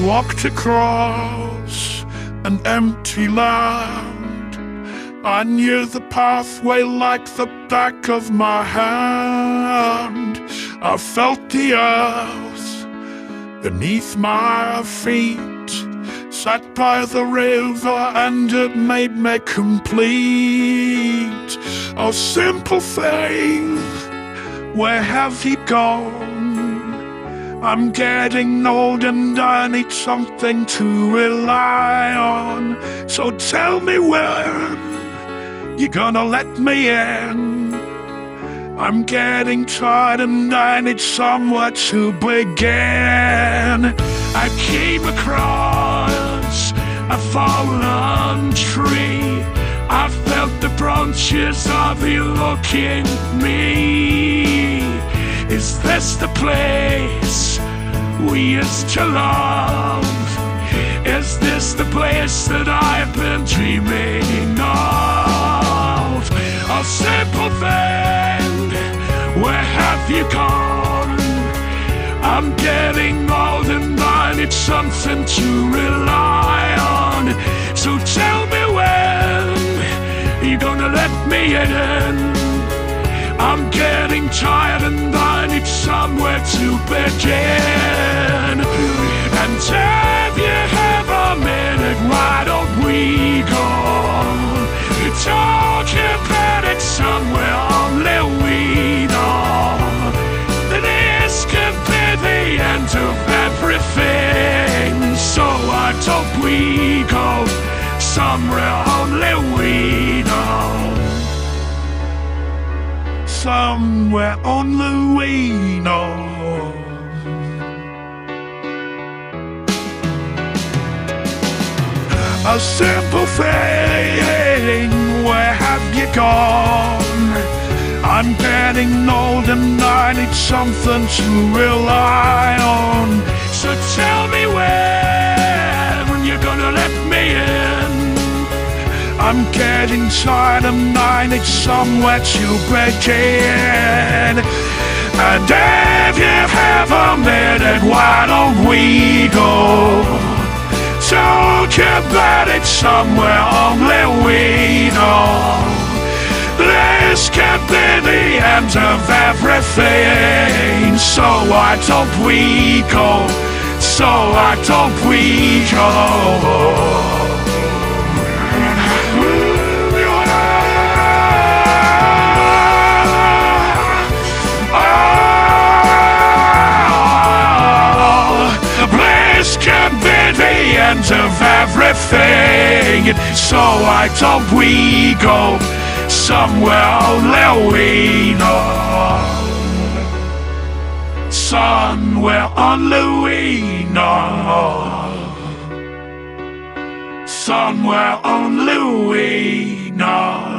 walked across an empty land. I knew the pathway like the back of my hand. I felt the earth beneath my feet, sat by the river and it made me complete. Oh, simple thing, where have you gone? I'm getting old and I need something to rely on. So tell me when you're gonna let me in. I'm getting tired and I need somewhere to begin. I came across a fallen tree. I felt the branches of you looking at me. Is this the place we used to love? Is this the place that I've been dreaming of? A simple thing, where have you gone? I'm getting old and I need something to rely on. So tell me when you're gonna let me in. I'm getting tired and I need somewhere to begin. And if you have a minute, why don't we go talk about it somewhere only we know? This could be the end of everything. So why don't we go somewhere only we know? Somewhere only we know. A simple thing, where have you gone? I'm getting old and I need something to rely on. So tell me when you're gonna let me in. I'm getting tired and I need somewhere to begin. And if you have a minute, why don't we go talk about it somewhere only we know? This can't be the end of everything. So why don't we go? So why don't we go? End of everything. So why don't we go somewhere only we know? Somewhere only we know. Somewhere only we know.